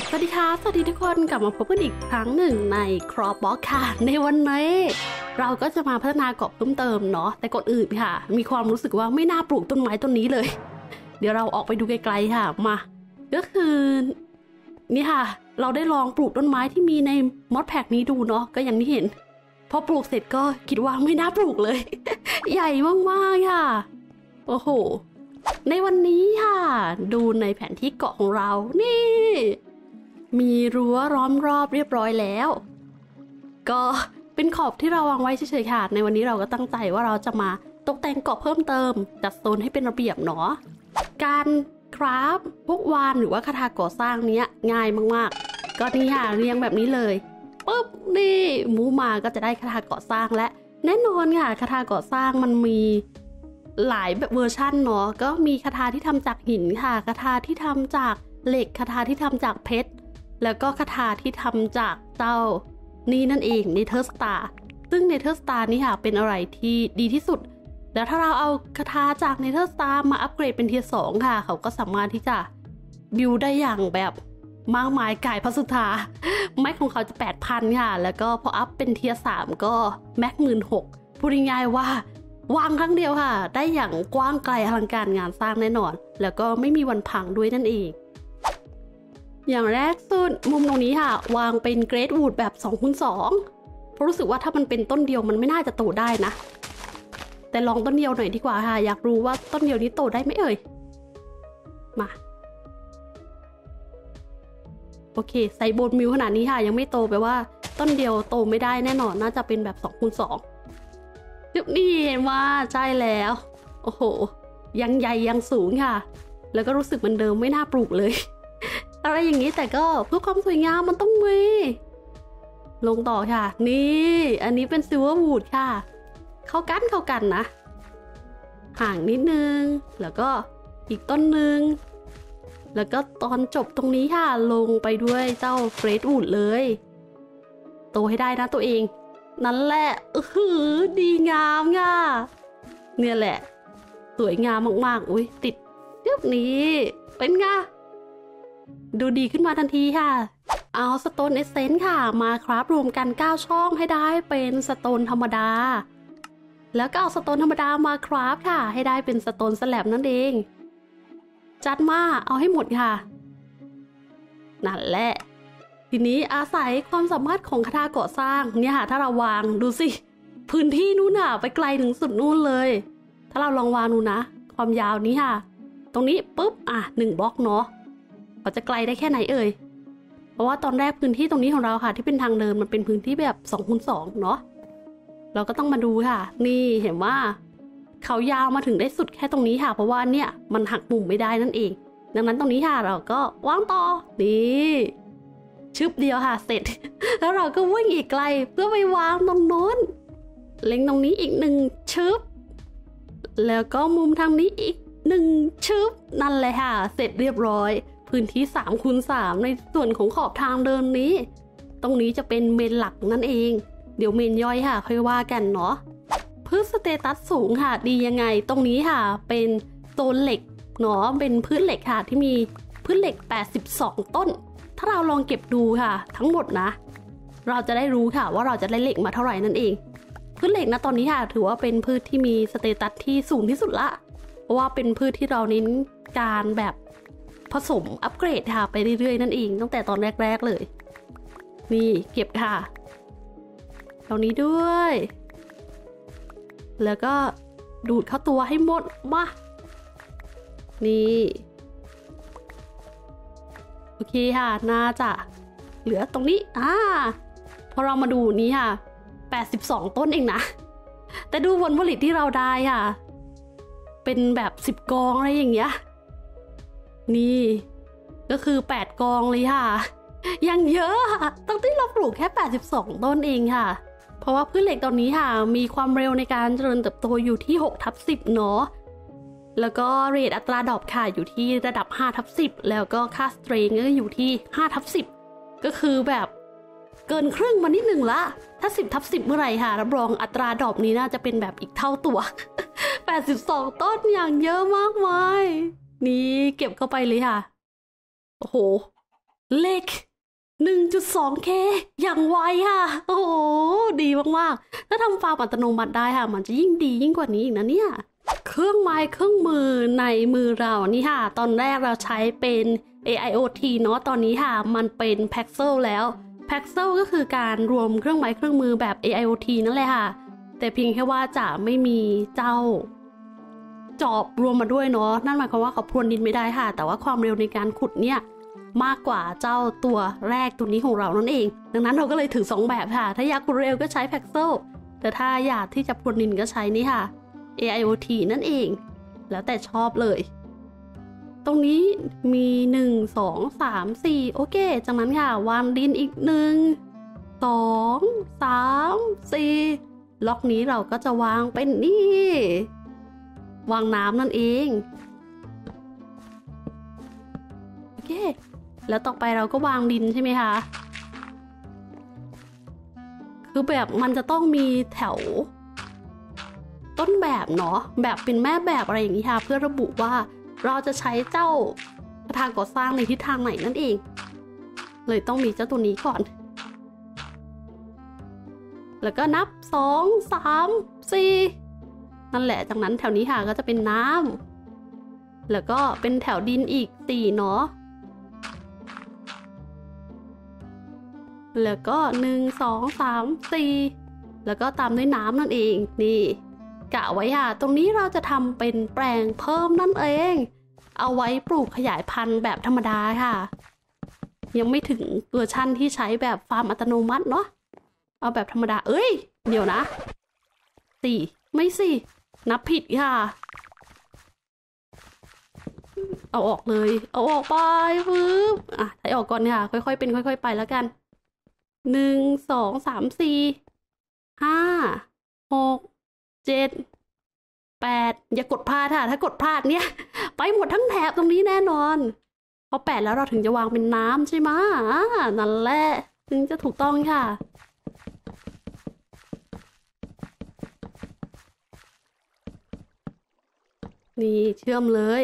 สวัสดีค่ะสวัสดีทุกคนกลับมาพบกันอีกครั้งหนึ่งในครอปบ็อกค่ะในวันนี้เราก็จะมาพัฒนาเกาะเพิ่มเติมเนาะแต่ก่อนอื่นค่ะมีความรู้สึกว่าไม่น่าปลูกต้นไม้ต้นนี้เลยเดี๋ยวเราออกไปดูไกลๆค่ะมาก็คือนี่ค่ะเราได้ลองปลูกต้นไม้ที่มีในมอดแพ็กนี้ดูเนาะก็อย่างที่เห็นพอปลูกเสร็จก็คิดว่าไม่น่าปลูกเลย ใหญ่มากๆค่ะโอ้โหในวันนี้ค่ะดูในแผนที่เกาะของเรานี่มีรั้วล้อมรอบเรียบร้อยแล้วก็เป็นขอบที่เราวางไว้เฉยๆค่ะในวันนี้เราก็ตั้งใจว่าเราจะมาตกแต่งเกาะเพิ่มเติมจัดโซนให้เป็นระเบียบเนาะการคราฟพวกวานหรือว่าคาถาก่อสร้างเนี้ยง่ายมากๆก็นี่ค่ะเรียงแบบนี้เลยปุ๊บนี่มูมาก็จะได้คาถาก่อสร้างและแน่นอนค่ะคาถาก่อสร้างมันมีหลายแบบเวอร์ชั่นเนาะก็มีคาถาที่ทำจากหินค่ะคาถาที่ทำจากเหล็กคาถาที่ทำจากเพชรแล้วก็คาถาที่ทำจากเจ้านี่นั่นเองเนเธอร์สตาร์ซึ่งเนเธอร์สตาร์นี่ค่ะเป็นอะไรที่ดีที่สุดแล้วถ้าเราเอาคาถาจากเนเธอร์สตาร์มาอัปเกรดเป็นเทียร์2ค่ะเขาก็สามารถที่จะบิวได้อย่างแบบมากมายกายพระสุธาแม็กของเขาจะ 8,000 ค่ะแล้วก็พออัพเป็นเทียร์3ก็แม็ก 16,000 พูดง่ายๆว่าวางครั้งเดียวค่ะได้อย่างกว้างไกลอลังการงานสร้างแน่นอนแล้วก็ไม่มีวันพังด้วยนั่นเองอย่างแรกสุดมุมตรงนี้ค่ะวางเป็นเกรดวูดแบบ 2x2 เพราะรู้สึกว่าถ้ามันเป็นต้นเดียวมันไม่น่าจะโตได้นะแต่ลองต้นเดียวหน่อยดีกว่าค่ะอยากรู้ว่าต้นเดียวนี้โตได้ไหมเอ่ยมาโอเคใส่โบนมิวขนาดนี้ค่ะยังไม่โตแปลว่าต้นเดียวโตไม่ได้แน่นอนน่าจะเป็นแบบ 2x2 นี่เห็นว่าใช่แล้วโอ้โหยังใหญ่ยังสูงค่ะแล้วก็รู้สึกเหมือนเดิมไม่น่าปลูกเลยอะไรอย่างนี้แต่ก็เพื่อความสวยงามมันต้องมีลงต่อค่ะนี่อันนี้เป็นซิลเวอร์วูดค่ะเข้ากันนะห่างนิดนึงแล้วก็อีกต้นนึงแล้วก็ตอนจบตรงนี้ค่ะลงไปด้วยเจ้าเกรดวูดเลยโตให้ได้นะตัวเองนั่นแหละดีงามค่ะเนี่ยแหละสวยงามมากๆอุ้ยติดเรียบนี้เป็นไงดูดีขึ้นมาทันทีค่ะเอาสโตนเอเซนส์ค่ะมาคราฟรวมกัน9ช่องให้ได้เป็นสโตนธรรมดาแล้วก็เอาสโตนธรรมดามาคราฟค่ะให้ได้เป็นสโตนสแลบนั่นเองจัดมาเอาให้หมดค่ะนั่นแหละทีนี้อาศัยความสามารถของคาถาก่อสร้างเนี่ยค่ะถ้าเราวางดูสิพื้นที่นู้นค่ะไปไกลถึงสุดนู้นเลยถ้าเราลองวางดูนะความยาวนี้ค่ะตรงนี้ปุ๊บ1บล็อกเนาะเราจะไกลได้แค่ไหนเอ่ยเพราะว่าตอนแรกพื้นที่ตรงนี้ของเราค่ะที่เป็นทางเดินมันเป็นพื้นที่แบบ 2x2 เนาะเราก็ต้องมาดูค่ะนี่เห็นว่าเขายาวมาถึงได้สุดแค่ตรงนี้ค่ะเพราะว่าเนี่ยมันหักมุมไม่ได้นั่นเองดังนั้นตรงนี้ค่ะเราก็วางต่อนี่ชึบเดียวค่ะเสร็จ แล้วเราก็วิ่งอีกไกลเพื่อไปวางตรงโน้นเล็งตรงนี้อีก1ชึบแล้วก็มุมทางนี้อีก1ชึบนั่นเลยค่ะเสร็จเรียบร้อยพื้นที่ 3x3 ในส่วนของขอบทางเดินนี้ตรงนี้จะเป็นเมนหลักนั่นเองเดี๋ยวเมนย่อยค่ะค่อยว่ากันเนาะพืชสเตตัสสูงค่ะดียังไงตรงนี้ค่ะเป็นโซนเหล็กเนาะเป็นพืชเหล็กค่ะที่มีพืชเหล็ก82ต้นถ้าเราลองเก็บดูค่ะทั้งหมดนะเราจะได้รู้ค่ะว่าเราจะได้เหล็กมาเท่าไหร่นั่นเองพืชเหล็กนะตอนนี้ค่ะถือว่าเป็นพืชที่มีสเตตัสที่สูงที่สุดละเพราะว่าเป็นพืชที่เราเน้นการแบบผสมอัปเกรดค่ะไปเรื่อยๆนั่นเองตั้งแต่ตอนแรกๆเลยนี่เก็บค่ะตรงนี้ด้วยแล้วก็ดูดเข้าตัวให้หมดมานี่โอเคค่ะน่าจะเหลือตรงนี้พอเรามาดูนี้ค่ะ82ต้นเองนะแต่ดูผลผลิตที่เราได้ค่ะเป็นแบบ10กองอะไรอย่างเงี้ยนี่ก็คือ8กองเลยค่ะยังเยอะค่ะตั้งที่เราปลูกแค่82ต้นเองค่ะเพราะว่าพืชเหล็กตอนนี้ค่ะมีความเร็วในการเจริญเติบโตอยู่ที่6/10เนาะแล้วก็เรทอัตราดรอปค่ะอยู่ที่ระดับ5/10แล้วก็ค่าสเตรนก็อยู่ที่5/10ก็คือแบบเกินครึ่งมานิดหนึ่งละถ้า10/10เมื่อไหร่ค่ะรับรองอัตราดรอปนี้น่าจะเป็นแบบอีกเท่าตัว 82ต้นอย่างเยอะมากมายนี่เก็บเข้าไปเลยค่ะโอ้โหเลข 1.2K อย่างไวค่ะโอ้โหดีมากๆถ้าทำฟาร์มอัตโนมัติได้ค่ะมันจะยิ่งดียิ่งกว่านี้อีกนะเนี่ยเครื่องไม้เครื่องมือในมือเรานี่ค่ะตอนแรกเราใช้เป็น AIoT เนาะตอนนี้ค่ะมันเป็น Paxel แล้ว Paxel ก็คือการรวมเครื่องไม้เครื่องมือแบบ AIoT นั่นแหละค่ะแต่เพียงแค่ว่าจะไม่มีเจ้าจอบรวมมาด้วยเนาะนั่นหมายความว่าเขาพรวนดินไม่ได้ค่ะแต่ว่าความเร็วในการขุดเนี่ยมากกว่าเจ้าตัวแรกตัวนี้ของเรานั่นเองดังนั้นเราก็เลยถือ2แบบค่ะถ้าอยากขุดเร็วก็ใช้ Paxel แต่ถ้าอยากที่จะพรวนดินก็ใช้นี่ค่ะ AIoT นั่นเองแล้วแต่ชอบเลยตรงนี้มี1 2 3 4โอเคจากนั้นค่ะวางดินอีก1 2 3 4ล็อกนี้เราก็จะวางเป็นนี่วางน้ำนั่นเองโอเคแล้วต่อไปเราก็วางดินใช่ไหมคะคือแบบมันจะต้องมีแถวต้นแบบเนาะแบบเป็นแม่แบบอะไรอย่างนี้ค่ะเพื่อระบุว่าเราจะใช้เจ้าทางก่อสร้างในทิศทางไหนนั่นเองเลยต้องมีเจ้าตัวนี้ก่อนแล้วก็นับ2 3 4นั่นแหละจากนั้นแถวนี้ค่ะก็จะเป็นน้ำแล้วก็เป็นแถวดินอีก4เนาะแล้วก็1 2 3 4แล้วก็ตามด้วยน้ำนั่นเองนี่กะไว้ค่ะตรงนี้เราจะทำเป็นแปลงเพิ่มนั่นเองเอาไว้ปลูกขยายพันธุ์แบบธรรมดาค่ะยังไม่ถึงเวอร์ชั่นที่ใช้แบบฟาร์มอัตโนมัติเนาะเอาแบบธรรมดาเอ้ยเดี๋ยวนะ4ไม่สินับผิดค่ะเอาออกเลยเอาออกไปปึ๊บใช้ออกก่อนค่ะค่อยๆเป็นค่อยๆไปแล้วกัน1 2 3 4 5 6 7 8อย่ากดพลาดค่ะถ้ากดพลาดเนี่ยไปหมดทั้งแถบตรงนี้แน่นอนพอ8แล้วเราถึงจะวางเป็นน้ำใช่ไหมนั่นแหละถึงจะถูกต้องค่ะนี่เชื่อมเลย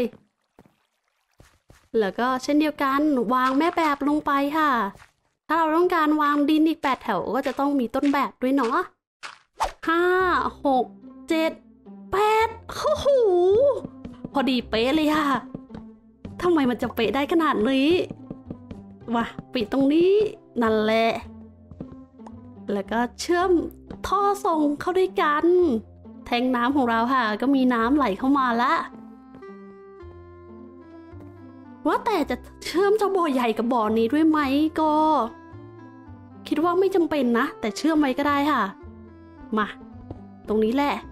แล้วก็เช่นเดียวกันวางแม่แบบลงไปค่ะถ้าเราต้องการวางดินอีก8แถวก็จะต้องมีต้นแบบด้วยเนาะ5 6 7 8โอ้โหพอดีเป๊ะเลยค่ะทำไมมันจะเป๊ะได้ขนาดนี้มาปิดตรงนี้นั่นแหละแล้วก็เชื่อมท่อส่งเข้าด้วยกันแทงน้ำของเราค่ะก็มีน้ำไหลเข้ามาละว่าแต่จะเชื่อมเจ้าบ่อใหญ่กับบ่อนี้ด้วยไหมก็คิดว่าไม่จำเป็นนะแต่เชื่อมไว้ก็ได้ค่ะมาตรงนี้แหละ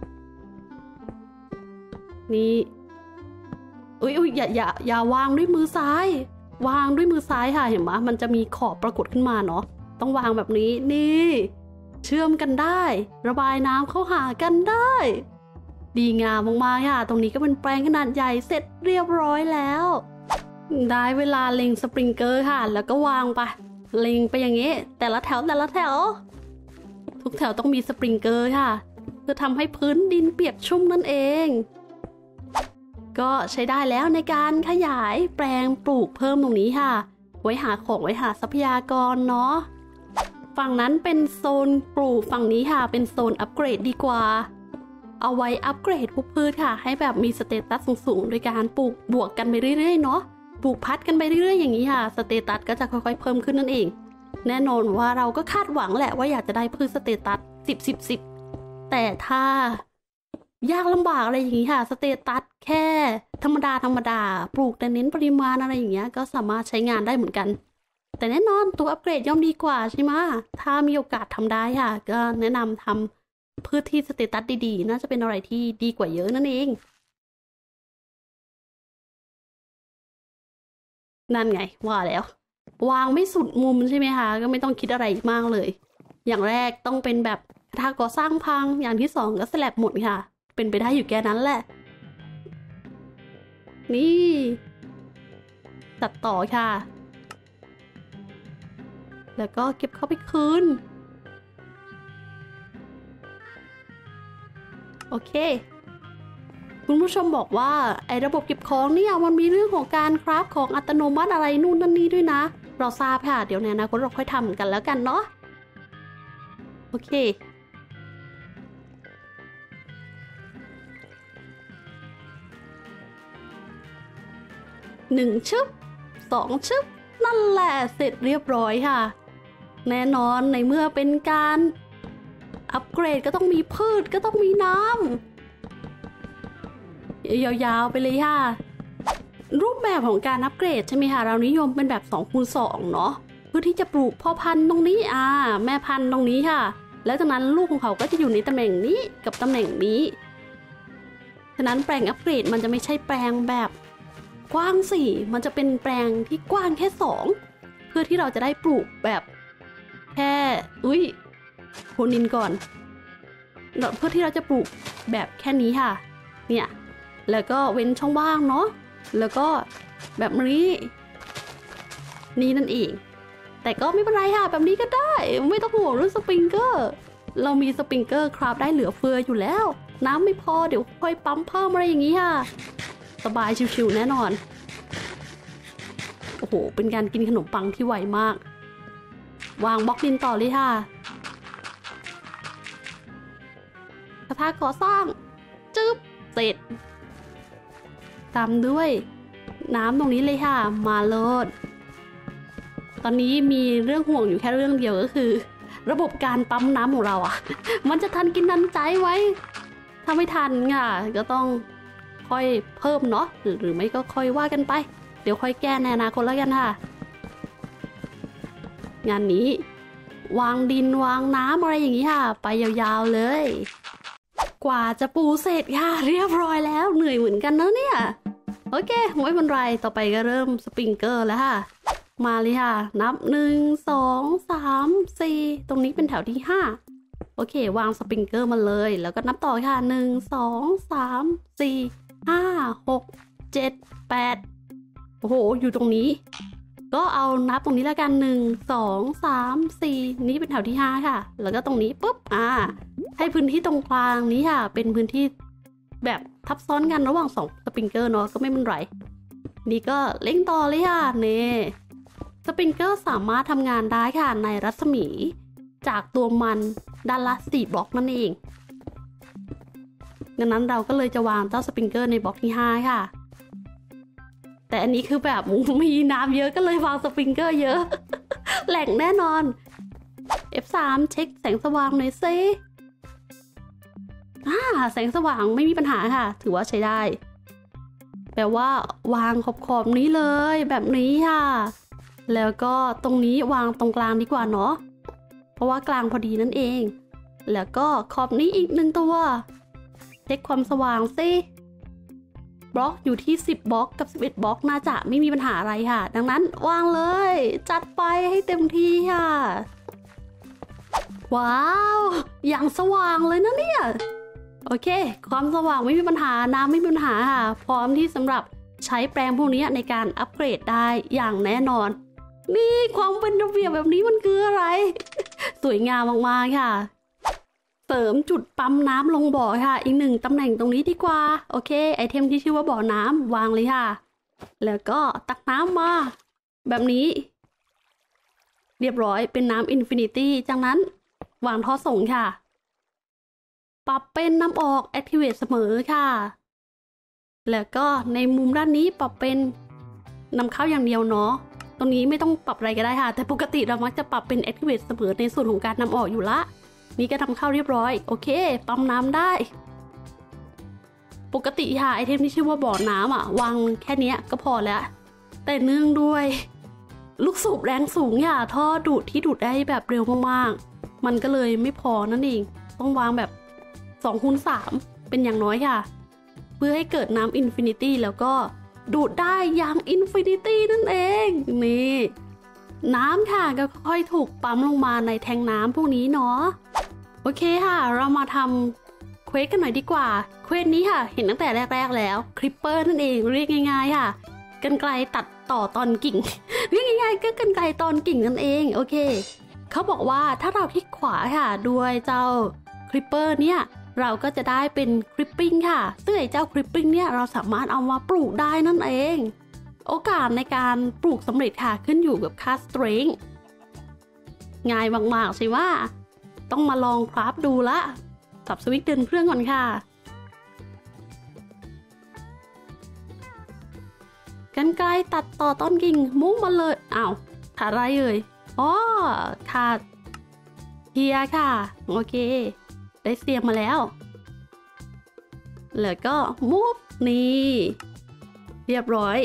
นี่อุ้ยอย่าวางด้วยมือซ้ายวางด้วยมือซ้ายค่ะเห็นไหมมันจะมีขอบปรากฏขึ้นมาเนาะต้องวางแบบนี้นี่เชื่อมกันได้ระบายน้ำเข้าหากันได้ดีงามมากๆค่ะตรงนี้ก็เป็นแปลงขนาดใหญ่เสร็จเรียบร้อยแล้วได้เวลาเล็งสปริงเกอร์ค่ะแล้วก็วางไปเล็งไปอย่างนี้แต่ละแถวทุกแถวต้องมีสปริงเกอร์ค่ะเพื่อทำให้พื้นดินเปียกชุ่มนั่นเองก็ใช้ได้แล้วในการขยายแปลงปลูกเพิ่มตรงนี้ค่ะไว้หาของไว้หาทรัพยากรเนาะฝั่งนั้นเป็นโซนปลูกฝั่งนี้ค่ะเป็นโซนอัปเกรดดีกว่าเอาไว้อัปเกรดพืชค่ะให้แบบมีสเตตัสสูงๆโดยการปลูกบวกกันไปเรื่อยๆเนาะปลูกพัดกันไปเรื่อยๆอย่างนี้ค่ะสเตตัสก็จะค่อยๆเพิ่มขึ้นนั่นเองแน่นอนว่าเราก็คาดหวังแหละว่าอยากจะได้พืชสเตตัส10แต่ถ้ายากลำบากอะไรอย่างนี้ค่ะสเตตัสแค่ธรรมดาปลูกแต่เน้นปริมาณอะไรอย่างเงี้ยก็สามารถใช้งานได้เหมือนกันแต่แน่นอนตัวอัปเกรดย่อมดีกว่าใช่ไหมถ้ามีโอกาสทำได้ค่ะก็แนะนำทำพืชที่สเตตัสดีๆน่าจะเป็นอะไรที่ดีกว่าเยอะนั่นเองนั่นไงว่าแล้ววางไม่สุดมุมใช่ไหมคะก็ไม่ต้องคิดอะไรมากเลยอย่างแรกต้องเป็นแบบถ้าก่อสร้างพังอย่างที่2ก็สแลบหมดค่ะเป็นไปได้อยู่แค่นั้นแหละนี่ตัดต่อค่ะแล้วก็เก็บเข้าไปคืนโอเคคุณผู้ชมบอกว่าไอ้ระบบเก็บของเนี่ยมันมีเรื่องของการคราฟของอัตโนมัติอะไรนู่นนั่นนี่ด้วยนะเราทราบค่ะเดี๋ยวในอนาคตเราค่อยทำกันแล้วกันเนาะโอเค1 ชึบ2 ชึบนั่นแหละเสร็จเรียบร้อยค่ะแน่นอนในเมื่อเป็นการอัปเกรดก็ต้องมีพืชก็ต้องมีน้ำยาวๆไปเลยค่ะรูปแบบของการอัปเกรดใช่ไหมคะเรานิยมเป็นแบบ2x2เนาะเพื่อที่จะปลูกพ่อพันธุ์ตรงนี้แม่พันธุ์ตรงนี้ค่ะแล้วจากนั้นลูกของเขาก็จะอยู่ในตำแหน่งนี้กับตำแหน่งนี้ฉะนั้นแปลงอัปเกรดมันจะไม่ใช่แปลงแบบกว้าง4มันจะเป็นแปลงที่กว้างแค่2เพื่อที่เราจะได้ปลูกแบบแค่โคนินก่อนเพื่อที่เราจะปลูกแบบแค่นี้ค่ะเนี่ยแล้วก็เว้นช่องว่างเนาะแล้วก็แบบนี้นี่นั่นเองแต่ก็ไม่เป็นไรค่ะแบบนี้ก็ได้ไม่ต้องห่วงเรื่องสปริงเกอร์เรามีสปริงเกอร์คราฟได้เหลือเฟืออยู่แล้วน้ำไม่พอเดี๋ยวค่อยปั๊มเพิ่มอะไรอย่างนี้ค่ะสบายชิวๆแน่นอนโอ้โหเป็นการกินขนมปังที่ไวมากวางบล็อกดินต่อเลยค่ะกระทะก่อสร้างจึ๊บเสร็จตามด้วยน้ำตรงนี้เลยค่ะมาโลดตอนนี้มีเรื่องห่วงอยู่แค่เรื่องเดียวก็คือระบบการปั๊มน้ำของเรามันจะทันกินทันใจไว้ถ้าไม่ทันค่ะก็ต้องค่อยเพิ่มเนาะหรือไม่ก็ค่อยว่ากันไปเดี๋ยวค่อยแก้ในอนาคตแล้วกันค่ะงานนี้วางดินวางน้ำอะไรอย่างนี้ค่ะไปยาวๆเลยกว่าจะปูเสร็จค่ะเรียบร้อยแล้วเหนื่อยเหมือนกันนะเนี่ยโอเคไม่เป็นไรต่อไปก็เริ่มสปริงเกอร์แล้วค่ะมาเลยค่ะนับ1 2 3 4ตรงนี้เป็นแถวที่5โอเควางสปริงเกอร์มาเลยแล้วก็นับต่อค่ะ1 2 3 4 5 6 7 8โอ้โหอยู่ตรงนี้ก็เอานับตรงนี้แล้วกัน1 2 3 4นี้เป็นแถวที่5ค่ะแล้วก็ตรงนี้ปุ๊บให้พื้นที่ตรงกลางนี้ค่ะเป็นพื้นที่แบบทับซ้อนกันระหว่าง2สปริงเกอร์เนาะก็ไม่เป็นไรนี่ก็เล่งต่อเลยค่ะนี่สปริงเกอร์สามารถทำงานได้ค่ะในรัศมีจากตัวมันด้านละ4 บล็อกนั่นเองดังนั้นเราก็เลยจะวางเจ้าสปริงเกอร์ในบล็อกที่5ค่ะแต่อันนี้คือแบบมีน้ำเยอะก็เลยวางสปริงเกอร์เยอะ แหล่งแน่นอน F3 เช็คแสงสว่างหน่อยซิแสงสว่างไม่มีปัญหาค่ะถือว่าใช้ได้แปลว่าวางขอบนี้เลยแบบนี้ค่ะแล้วก็ตรงนี้วางตรงกลางดีกว่าเนาะเพราะว่ากลางพอดีนั่นเองแล้วก็ขอบนี้อีก1 ตัวเช็คความสว่างซิบล็อกอยู่ที่10 บล็อกกับ11 บล็อกน่าจะไม่มีปัญหาอะไรค่ะดังนั้นวางเลยจัดไปให้เต็มที่ค่ะว้าวอย่างสว่างเลยนะเนี่ยโอเคความสว่างไม่มีปัญหาน้ำไม่มีปัญหาค่ะพร้อมที่สำหรับใช้แปลงพวกนี้ในการอัปเกรดได้อย่างแน่นอนนี่ความเป็นระเบียบแบบนี้มันคืออะไร สวยงามมากๆค่ะเสริมจุดปั๊มน้ำลงบ่อค่ะอีก1 ตำแหน่งตรงนี้ดีกว่าโอเคไอเทมที่ชื่อว่าบ่อน้ำวางเลยค่ะแล้วก็ตักน้ำมาแบบนี้เรียบร้อยเป็นน้ำอินฟินิตี้จากนั้นวางท่อส่งค่ะปรับเป็นน้ำออก Activate เสมอค่ะแล้วก็ในมุมด้านนี้ปรับเป็นนำเข้าอย่างเดียวเนาะตรงนี้ไม่ต้องปรับอะไรก็ได้ค่ะแต่ปกติเรามักจะปรับเป็น Activate เสมอในส่วนของการนำออกอยู่ละนี่ก็นำเข้าเรียบร้อยโอเคปั๊มน้ำได้ปกติค่ะไอเทมที่ชื่อว่าบ่อน้ำวางแค่นี้ก็พอแล้วแต่เนื่องด้วยลูกสูบแรงสูงค่ะท่อดูดที่ดูดได้แบบเร็วมากๆมันก็เลยไม่พอนั่นเองต้องวางแบบ2x3เป็นอย่างน้อยค่ะเพื่อให้เกิดน้ำอินฟินิตี้แล้วก็ดูดได้อย่างอินฟินิตี้นั่นเองนี่น้ำค่ะก็ค่อยถูกปั๊มลงมาในแทงน้ำพวกนี้เนาะโอเคค่ะเรามาทำเควสกันหน่อยดีกว่าเควสนี้ค่ะเห็นตั้งแต่แรกๆแล้วคลิปเปอร์นั่นเองเรียกง่ายๆค่ะกรรไกรตัดต่อตอนกิ่ง เรียกง่ายๆก็กรรไกรตอนกิ่งนั่นเองโอเคเขาบอกว่าถ้าเราคลิกขวาค่ะด้วยเจ้าคลิปเปอร์เนี่ยเราก็จะได้เป็นคลิปปิ้งค่ะซึ่งไอ้เจ้าคลิปปิ้งเนี่ยเราสามารถเอามาปลูกได้นั่นเองโอกาสในการปลูกสำเร็จค่ะขึ้นอยู่กับค่า strength ง่ายมากๆใช่ว่าต้องมาลองคราฟดูละสับสวิตช์เดินเครื่องก่อนค่ะกรรไกรตัดต่อต้นกิ่งมุ่งมาเลยอ้าวขาดอะไรเอ่ยอ๋อขาดเทียค่ะโอเคได้เสียมมาแล้วแล้วก็มูฟนี่เรียบร้อย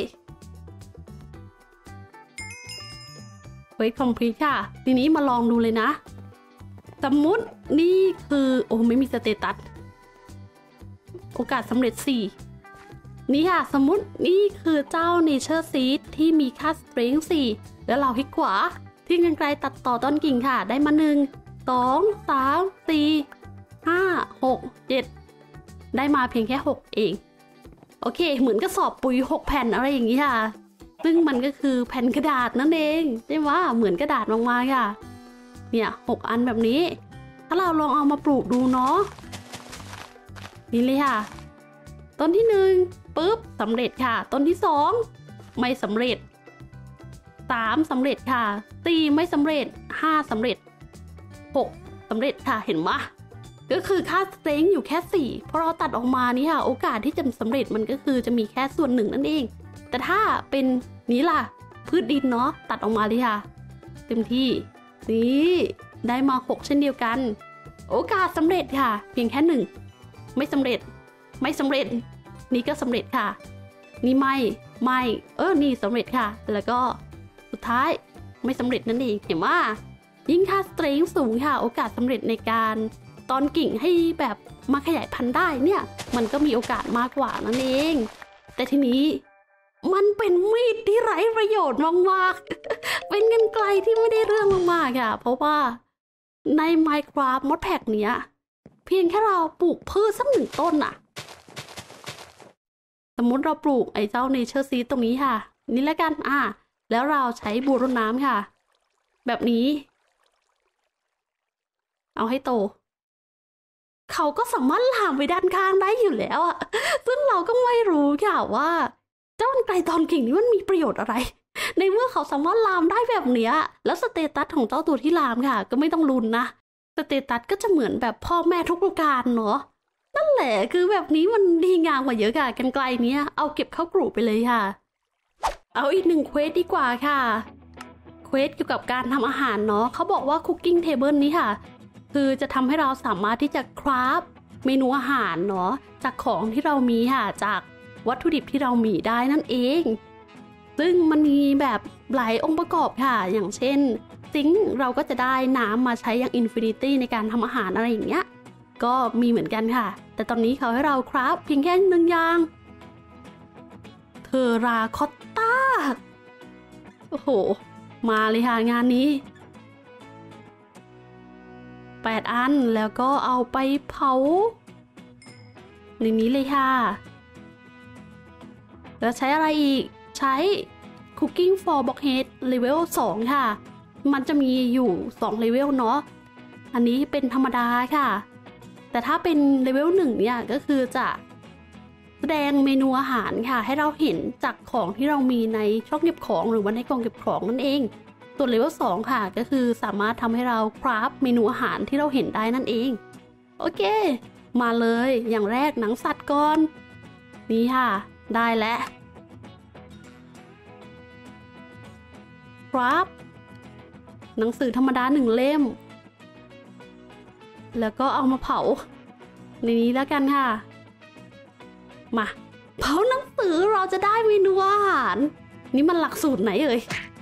เฮ้ยคอมพลีทค่ะทีนี้มาลองดูเลยนะสมมุตินี่คือโอ้ไม่มีสเตตัสโอกาสสำเร็จ4นี่ค่ะสมมุตินี่คือเจ้า Nature Seed ที่มีค่า Strength 4แล้วเราคลิกขวาที่กรรไกรตัดต่อต้นกิ่งค่ะได้มา1 2 3 4 5 6 7ได้มาเพียงแค่6เองโอเคเหมือนกระสอบปุ๋ย6แผ่นอะไรอย่างนี้ค่ะซึ่งมันก็คือแผ่นกระดาษนั่นเองใช่ไหมเหมือนกระดาษมากๆค่ะเนี่ย6อันแบบนี้ถ้าเราลองเอามาปลูกดูเนาะนี่เลยค่ะต้นที่1ปุ๊บสำเร็จค่ะต้นที่2ไม่สำเร็จ3สำเร็จค่ะ4ไม่สำเร็จ5สำเร็จ6สำเร็จค่ะเห็นไหมก็คือค่าสเตรงอยู่แค่4พอเราตัดออกมานี่ค่ะโอกาสที่จะสำเร็จมันก็คือจะมีแค่ส่วน1นั่นเองแต่ถ้าเป็นนี้ล่ะพืชดินเนาะตัดออกมาเลยค่ะเต็มที่นี่ได้มา6เช่นเดียวกันโอกาสสำเร็จค่ะเพียงแค่1ไม่สำเร็จไม่สำเร็จนี่ก็สำเร็จค่ะนี่ไม่นี่สำเร็จค่ะแล้วก็สุดท้ายไม่สำเร็จนั่นเองเห็นว่ายิ่งค่าสเตรงสูงค่ะโอกาสสำเร็จในการตอนกิ่งให้แบบมาขยายพันธุ์ได้เนี่ยมันก็มีโอกาสมากกว่านั่นเองแต่ทีนี้มันเป็นมีดที่ไร้ประโยชน์มากๆ เป็นกรรไกรที่ไม่ได้เรื่องมากๆค่ะเพราะว่าใน Minecraft Mod Pack เนี้ยเพียงแค่เราปลูกพืชสัก1ต้นน่ะสมมติเราปลูกไอ้เจ้า Nature Seed ตรงนี้ค่ะนี่แล้วกันแล้วเราใช้บัวรดน้ำค่ะแบบนี้เอาให้โตเขาก็สามารถลามไปด้านข้างได้อยู่แล้วอะซึ่งเราก็ไม่รู้ค่ะว่าเจ้ากรรไกรตอนกิ่งนี้มันมีประโยชน์อะไรในเมื่อเขาสามารถลามได้แบบเนี้ยแล้วสเตตัสของเจ้าตัวที่ลามค่ะก็ไม่ต้องลุ้นนะสเตตัสก็จะเหมือนแบบพ่อแม่ทุกประการเนาะนั่นแหละคือแบบนี้มันดีงามกว่าเยอะค่ะกรรไกรเนี้ยเอาเก็บเข้ากรุไปเลยค่ะเอาอีก1เควสดีกว่าค่ะเควสเกี่ยวกับการทำอาหารเนาะเขาบอกว่าคุกกิ้งเทเบิลนี้ค่ะคือจะทำให้เราสามารถที่จะคราฟเมนูอาหารเนาะจากของที่เรามีค่ะจากวัตถุดิบที่เรามีได้นั่นเองซึ่งมันมีแบบหลายองค์ประกอบค่ะอย่างเช่นซิงค์เราก็จะได้น้ำมาใช้อย่างอินฟินิตี้ในการทำอาหารอะไรอย่างเงี้ยก็มีเหมือนกันค่ะแต่ตอนนี้เขาให้เราคราฟเพียงแค่1อย่างเทอราคอตตาโอ้โหมาเลยค่ะงานนี้8อันแล้วก็เอาไปเผาในนี้เลยค่ะแล้วใช้อะไรอีกใช้ Cooking for Blockhead Level 2 ค่ะมันจะมีอยู่2 Level เนาะอันนี้เป็นธรรมดาค่ะแต่ถ้าเป็น Level 1เนี่ยก็คือจะแสดงเมนูอาหารค่ะให้เราเห็นจากของที่เรามีในช่องเก็บของหรือว่าในกล่องเก็บของนั่นเองส่วนเลเวล2ค่ะก็คือสามารถทำให้เราคราฟเมนูอาหารที่เราเห็นได้นั่นเองโอเคมาเลยอย่างแรกหนังสัตว์ก่อนนี่ค่ะได้แล้วครับหนังสือธรรมดา1เล่มแล้วก็เอามาเผาในนี้แล้วกันค่ะมาเผาหนังสือเราจะได้เมนูอาหารนี่มันหลักสูตรไหนเอ่ย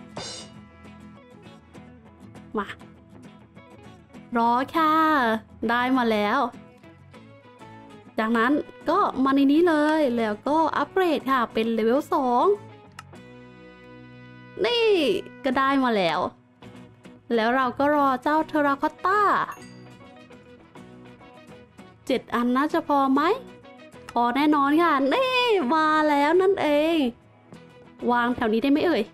มารอค่ะได้มาแล้วจากนั้นก็มาในนี้เลยแล้วก็อัปเกรดค่ะเป็นเลเวล2นี่ก็ได้มาแล้วเราก็รอเจ้าเทอราคอตตา7อันน่าจะพอไหมพอแน่นอนค่ะนี่มาแล้วนั่นเองวางแถวนี้ได้ไหมเอ่ย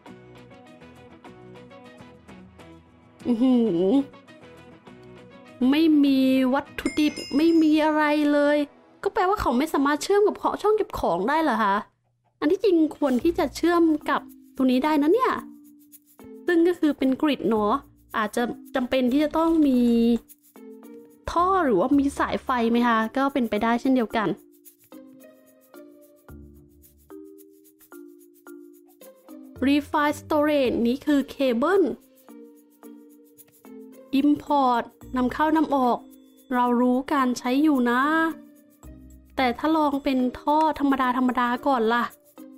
ไม่มีวัตถุดิบไม่มีอะไรเลยก็แปลว่าเขาไม่สามารถเชื่อมกับช่องเก็บของได้เหรอคะอันที่จริงควรที่จะเชื่อมกับตัวนี้ได้นะเนี่ยซึ่งก็คือเป็นกริดเนาะอาจจะจำเป็นที่จะต้องมีท่อหรือว่ามีสายไฟไหมคะก็เป็นไปได้เช่นเดียวกัน Refine Storage นี้คือเคเบิล Import นำเข้านำออกเรารู้การใช้อยู่นะแต่ถ้าลองเป็นท่อธรรมดาก่อนล่ะ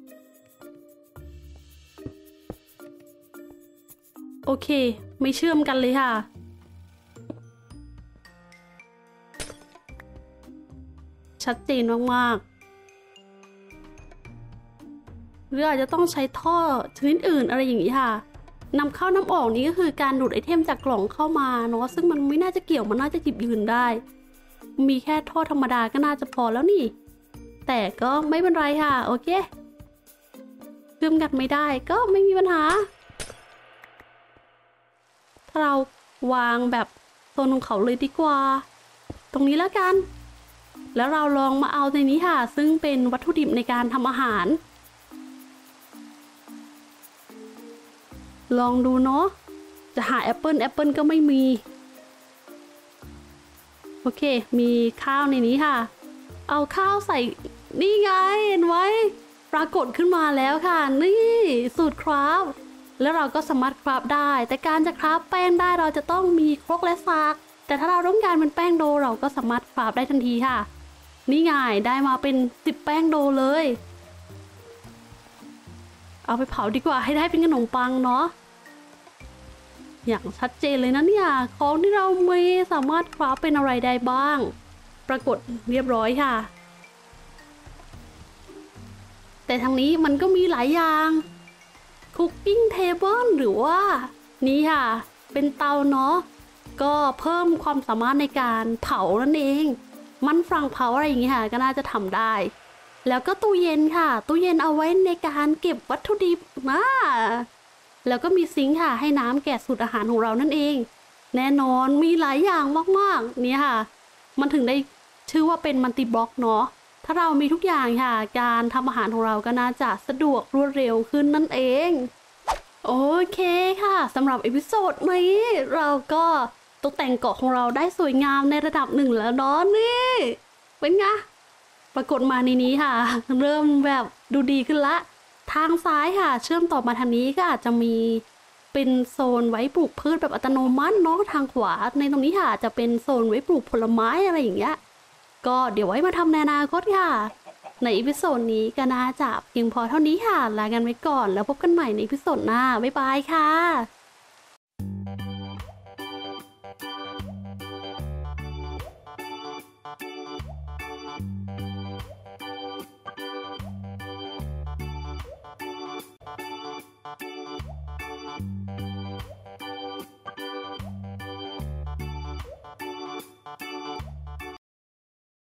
โอเคไม่เชื่อมกันเลยค่ะชัดเจนมากๆหรืออาจจะต้องใช้ท่อชนิดอื่นอะไรอย่างนี้ค่ะนำเข้านำออกนี้ก็คือการดูดไอเทมจากกล่องเข้ามาเนาะซึ่งมันไม่น่าจะเกี่ยวมันน่าจะหยิบยืนได้มีแค่ท่อธรรมดาก็น่าจะพอแล้วนี่แต่ก็ไม่เป็นไรค่ะโอเคเชื่อมกันไม่ได้ก็ไม่มีปัญหาถ้าเราวางแบบโซนของเขาเลยดีกว่าตรงนี้แล้วกันแล้วเราลองมาเอาในนี้ค่ะซึ่งเป็นวัตถุดิบในการทำอาหารลองดูเนาะจะหาแอปเปิลก็ไม่มีโอเคมีข้าวในนี้ค่ะเอาข้าวใส่นี่ไงเห็นไว้ปรากฏขึ้นมาแล้วค่ะนี่สูตรคราฟแล้วเราก็สามารถคราฟได้แต่การจะคราฟแป้งได้เราจะต้องมีครกและสากแต่ถ้าเราต้องการเป็นแป้งโดเราก็สามารถคราฟได้ทันทีค่ะนี่ไงได้มาเป็น10แป้งโดเลยเอาไปเผาดีกว่าให้ได้เป็นขนมปังเนาะอย่างชัดเจนเลยนะเนี่ยของที่เราไม่สามารถคราฟเป็นอะไรได้บ้างปรากฏเรียบร้อยค่ะแต่ทางนี้มันก็มีหลายอย่างคุกกิ้งเทเบิลหรือว่านี่ค่ะเป็นเตาเนาะก็เพิ่มความสามารถในการเผานั่นเองมันฝรั่งเผาอะไรอย่างเงี้ยค่ะก็น่าจะทำได้แล้วก็ตู้เย็นค่ะตู้เย็นเอาไว้ในการเก็บวัตถุดิบนะแล้วก็มีซิงค์ค่ะให้น้ำแกะสูตรอาหารของเรานั่นเองแน่นอนมีหลายอย่างมากๆเนี่ยค่ะมันถึงได้ชื่อว่าเป็นมัลติบล็อกเนาะถ้าเรามีทุกอย่างค่ะการทำอาหารของเราก็น่าจะสะดวกรวดเร็วขึ้นนั่นเองโอเคค่ะสำหรับเอพิโซดนี้เราก็ตกแต่งเกาะของเราได้สวยงามในระดับหนึ่งแล้วเนาะนี่เป็นไงปรากฏมาในนี้ค่ะเริ่มแบบดูดีขึ้นละทางซ้ายค่ะเชื่อมต่อมาทางนี้ก็อาจจะมีเป็นโซนไว้ปลูกพืชแบบอัตโนมัติเนาะทางขวาในตรงนี้ค่ะจะเป็นโซนไว้ปลูกผลไม้อะไรอย่างเงี้ยก็เดี๋ยวไว้มาทำในอนาคตค่ะในอีพิโซดนี้ก็น่าจะเพียงพอเท่านี้ค่ะลากันไว้ก่อนแล้วพบกันใหม่ในอีพิโซดหน้าบ๊ายบายค่ะ